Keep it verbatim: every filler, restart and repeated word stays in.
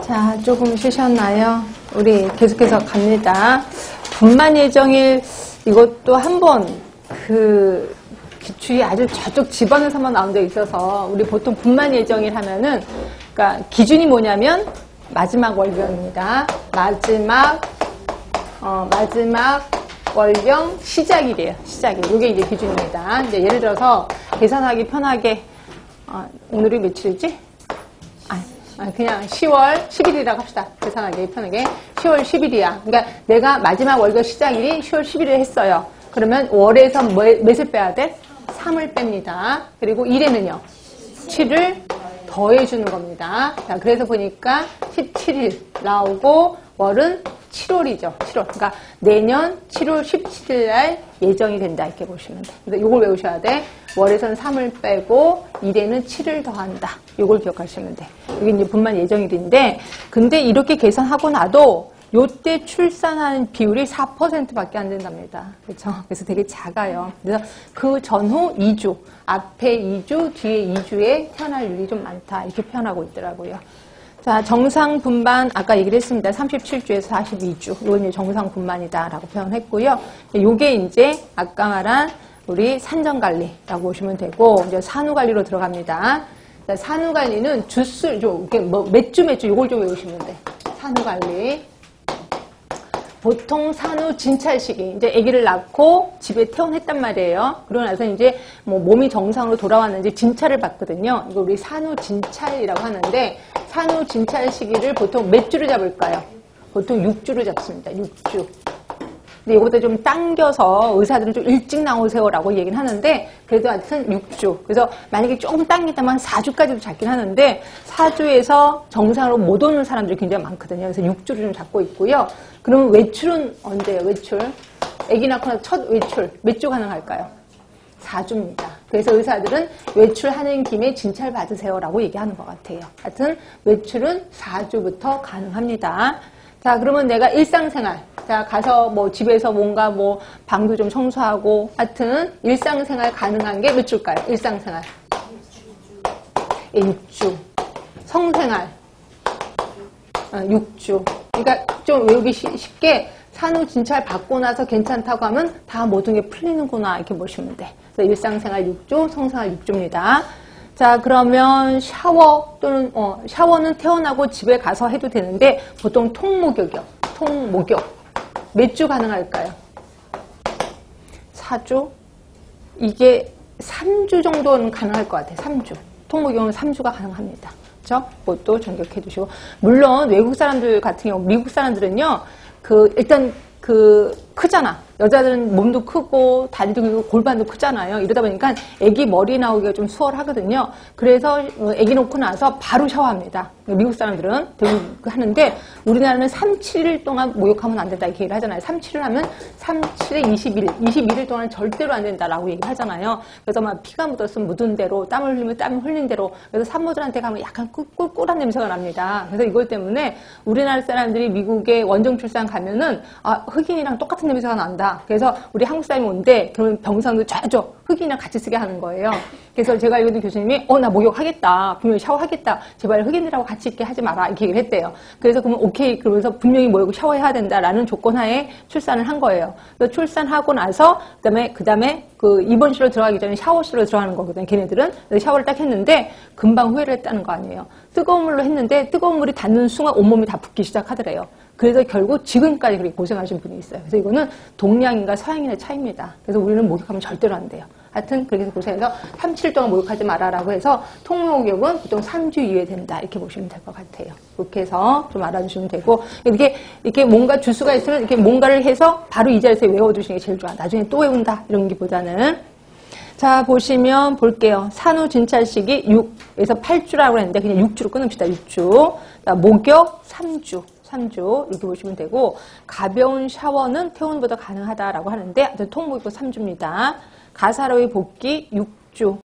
자, 조금 쉬셨나요? 우리 계속해서 갑니다. 분만 예정일 이것도 한번 그 기출이 아주 저쪽 지방에서만 나온 적 있어서 우리 보통 분만 예정일 하면은 그러니까 기준이 뭐냐면 마지막 월경입니다. 마지막 어, 마지막 월경 시작일이에요. 시작일. 이게 이제 기준입니다. 이제 예를 들어서 계산하기 편하게 어, 오늘이 며칠이지? 아, 그냥 시월 십일이라고 합시다. 계산하기 편하게. 시월 십일이야. 그러니까 내가 마지막 월경 시작일이 시월 십일에 했어요. 그러면 월에서 뭐, 몇을 빼야 돼? 삼을 뺍니다. 그리고 일에는요. 칠을 더해주는 겁니다. 자, 그래서 보니까 십칠일 나오고 월은 칠월이죠. 칠월. 그러니까 내년 칠월 십칠일 날 예정이 된다. 이렇게 보시면 돼. 그래서 이걸 외우셔야 돼. 월에선 삼을 빼고 일에는 칠을 더한다. 이걸 기억하시면 돼. 이게 이제 분만 예정일인데, 근데 이렇게 계산하고 나도 요때 출산하는 비율이 사 퍼센트밖에 안 된답니다. 그렇죠? 그래서 되게 작아요. 그래서 그 전후 이 주, 앞에 이 주, 뒤에 이 주에 태어날률이 좀 많다. 이렇게 표현하고 있더라고요. 자, 정상 분만, 아까 얘기를 했습니다. 삼십칠 주에서 사십이 주. 이건 이제 정상 분만이다. 라고 표현했고요. 요게 이제 아까 말한 우리 산정관리라고 보시면 되고, 이제 산후관리로 들어갑니다. 자, 산후관리는 주수, 이렇게 뭐, 몇 주, 몇 주, 요걸 좀 외우시면 돼. 산후관리. 보통 산후 진찰 시기, 이제 아기를 낳고 집에 퇴원했단 말이에요. 그러고 나서 이제 뭐 몸이 정상으로 돌아왔는지 진찰을 받거든요. 이거 우리 산후 진찰이라고 하는데, 산후 진찰 시기를 보통 몇 주로 잡을까요? 보통 육 주로 잡습니다. 육 주. 근데 이것도 좀 당겨서 의사들은 좀 일찍 나오세요라고 얘기는 하는데, 그래도 하여튼 육 주. 그래서 만약에 조금 당기다면 사 주까지도 잡긴 하는데, 사 주에서 정상으로 못 오는 사람들이 굉장히 많거든요. 그래서 육 주를 좀 잡고 있고요. 그럼 외출은 언제예요? 외출? 아기 낳고 나서 첫 외출 몇 주 가능할까요? 사 주입니다. 그래서 의사들은 외출하는 김에 진찰 받으세요라고 얘기하는 것 같아요. 하여튼 외출은 사 주부터 가능합니다. 자, 그러면 내가 일상생활, 자, 가서 뭐 집에서 뭔가 뭐 방도 좀 청소하고, 하여튼 일상생활 가능한 게 몇 주일까요? 일상생활. 육 주. 성생활. 어, 육 주. 그러니까 좀 외우기 쉽게 산후 진찰 받고 나서 괜찮다고 하면 다 모든 게 풀리는구나 이렇게 보시면 돼. 그래서 일상생활 육 주, 성생활 육 주입니다. 자, 그러면 샤워 또는 어, 샤워는 태어나고 집에 가서 해도 되는데 보통 통목욕이요. 통목욕. 몇 주 가능할까요? 사 주? 이게 삼 주 정도는 가능할 것 같아요. 삼 주. 통목욕은 삼 주가 가능합니다. 그렇죠? 그것도 전격해 두시고. 물론 외국 사람들 같은 경우, 미국 사람들은요. 그 일단 그 크잖아. 여자들은 몸도 크고 다리도 크고 골반도 크잖아요. 이러다 보니까 아기 머리 나오기가 좀 수월하거든요. 그래서 아기 놓고 나서 바로 샤워합니다. 미국 사람들은 하는데 우리나라는 삼, 칠 일 동안 목욕하면 안 된다 이렇게 얘기를 하잖아요. 삼, 칠 일 하면 삼, 칠에 이십일 일, 이십일 일 동안 절대로 안 된다라고 얘기를 하잖아요. 그래서 막 피가 묻었으면 묻은 대로, 땀을 흘리면 땀을 흘린 대로. 그래서 산모들한테 가면 약간 꿀꿀한 냄새가 납니다. 그래서 이것 때문에 우리나라 사람들이 미국에 원정 출산 가면은 아, 흑인이랑 똑같은 냄새가 난다. 그래서 우리 한국 사람이 온대. 그러면 병상도 쫙줘 흑인이랑 같이 쓰게 하는 거예요. 그래서 제가 알고 있는 교수님이 어, 나 목욕하겠다. 분명히 샤워하겠다. 제발 흑인들하고 같이 있게 하지 마라. 이렇게 얘기를 했대요. 그래서 그러면 오케이. 그러면서 분명히 목욕 샤워해야 된다라는 조건하에 출산을 한 거예요. 그래서 출산하고 나서 그다음에 그다음에 그 입원실로 들어가기 전에 샤워실로 들어가는 거거든요. 걔네들은. 그래서 샤워를 딱 했는데 금방 후회를 했다는 거 아니에요. 뜨거운 물로 했는데 뜨거운 물이 닿는 순간 온몸이 다 붓기 시작하더래요. 그래서 결국 지금까지 그렇게 고생하신 분이 있어요. 그래서 이거는 동양인과 서양인의 차이입니다. 그래서 우리는 목욕하면 절대로 안 돼요. 하여튼 그렇게 해서 고생해서 삼, 칠 일 동안 목욕하지 마라라고 해서 통목욕은 보통 삼 주 이후에 된다. 이렇게 보시면 될 것 같아요. 그렇게 해서 좀 알아주시면 되고, 이렇게, 이렇게 뭔가 주수가 있으면 이렇게 뭔가를 해서 바로 이 자리에서 외워두시는 게 제일 좋아. 나중에 또 외운다. 이런 게보다는. 자, 보시면 볼게요. 산후 진찰 시기 육에서 팔 주라고 했는데 그냥 육 주로 끊읍시다. 육 주. 자, 목욕 삼 주. 삼 주 이렇게 보시면 되고, 가벼운 샤워는 퇴원보다 가능하다라고 하는데 통목욕 삼 주입니다. 가사로의 복귀 육 주.